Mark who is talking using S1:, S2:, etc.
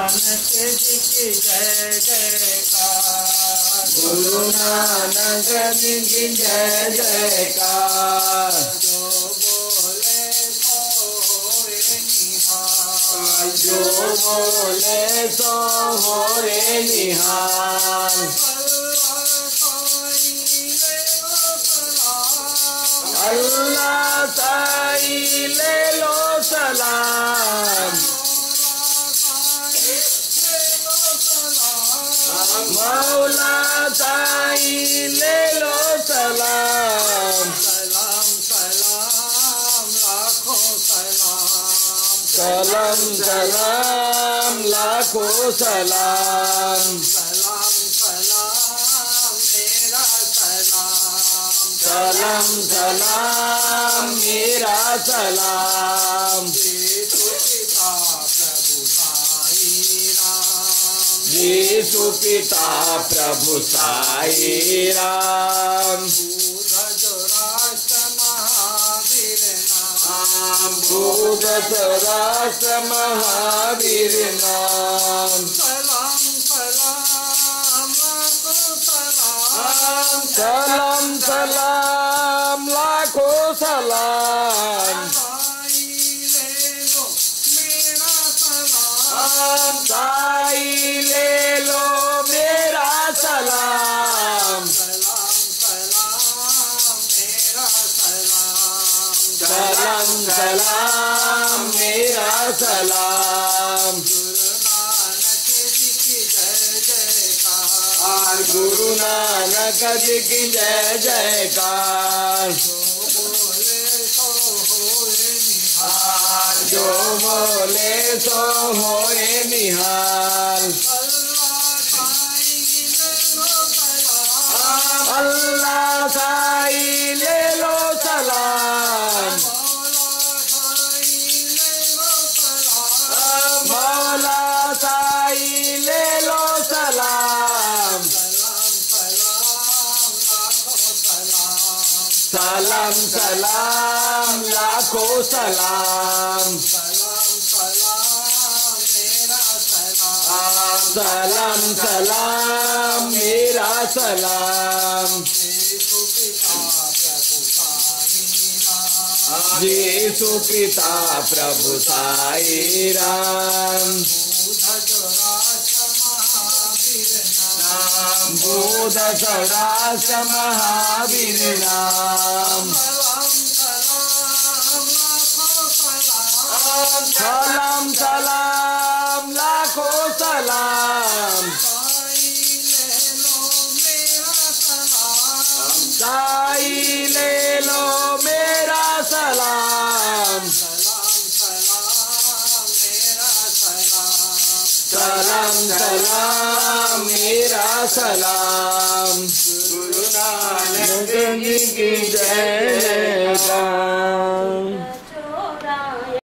S1: जी की जय जयकार।
S2: गुरु नानक जी की जय जयकार।
S1: जो बोले सो होए निहाल।
S2: जो बोले सो होए निहाल। अल्लाह साई ले लो सलाम। मौला साई ले लो सलाम।
S1: सलाम सलाम लाखों सलाम।
S2: सलाम सलाम लाखों सलाम।
S1: सलाम सलाम मेरा सलाम।
S2: सलाम सलाम मेरा सलाम।
S1: यीशु पिता प्रभु साई राम।
S2: बुध राष्ट्र महावीर नाम।
S1: सलाम सलाम लाखों सलाम।
S2: सलाम सलाम लाखों सलाम। साई ले लो मेरा सलाम। सलाम सलाम मेरा सलाम। गुरु नानक जी की जय जयकार। जो बोले सो होए निहाल। अल्लाह साई ले लो सलाम। मौला साई ले लो सलाम। सलाम सलाम लाखों सलाम। सलाम सलाम मेरा सलाम। यीशु पिता प्रभु साई राम। बुध राष्ट्र महावीर नाम। सलाम सलाम लाखों सलाम। साई ले लो मेरा सलाम। सलाम सलाम मेरा सलाम। गुरु नानक जी की जय जयकार।